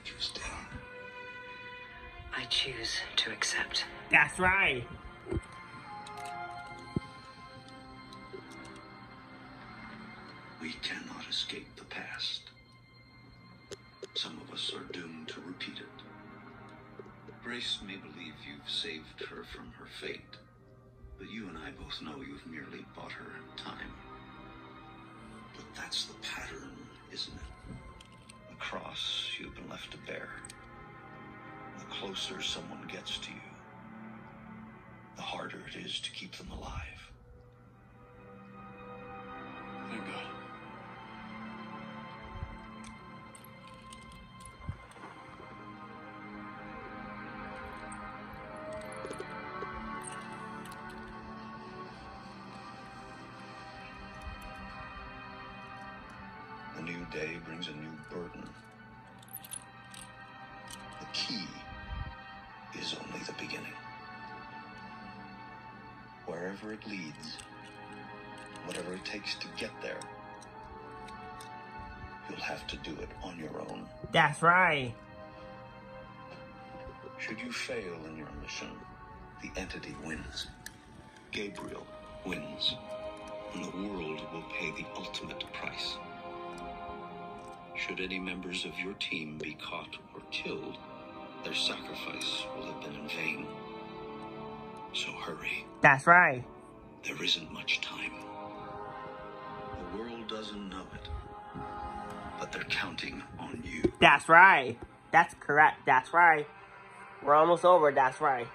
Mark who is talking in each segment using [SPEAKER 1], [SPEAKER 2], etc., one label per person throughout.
[SPEAKER 1] you've done.
[SPEAKER 2] I choose to accept.
[SPEAKER 3] That's right.
[SPEAKER 1] We cannot escape the past. Some of us are doomed to repeat it. Grace may believe you've saved her from her fate, but you and I both know you've merely bought her time. But that's the pattern, isn't it? The cross you've been left to bear. The closer someone gets to you, the harder it is to keep them alive. Thank God. A new day brings a new burden. The key is only the beginning. Wherever it leads, whatever it takes to get there, you'll have to do it on your own.
[SPEAKER 3] That's right.
[SPEAKER 1] Should you fail in your mission, the entity wins. Gabriel wins, and the world will pay the ultimate price. Should any members of your team be caught or killed, their sacrifice will have been in vain. So hurry.
[SPEAKER 3] That's right.
[SPEAKER 1] There isn't much time. The world doesn't know it, but they're counting on you.
[SPEAKER 3] That's right. That's correct. That's right. We're almost over. That's right.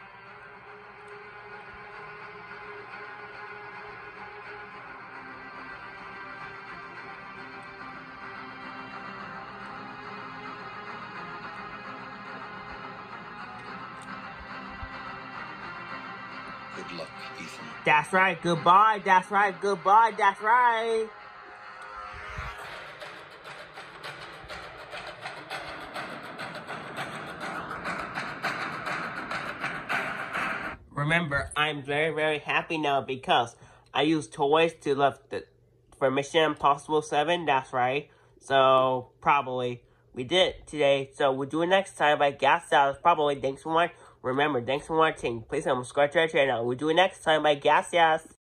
[SPEAKER 1] Good luck, Ethan.
[SPEAKER 3] That's right. Goodbye. That's right. Goodbye. That's right. Remember, I'm very, very happy now because I used toys to lift it for Mission Impossible 7. That's right. So, probably, we did it today. So, we'll do it next time by Gas Dallas. Probably. Thanks for watching. Remember, thanks for watching. Please subscribe to our channel. We'll do it next time by Gas Dallas.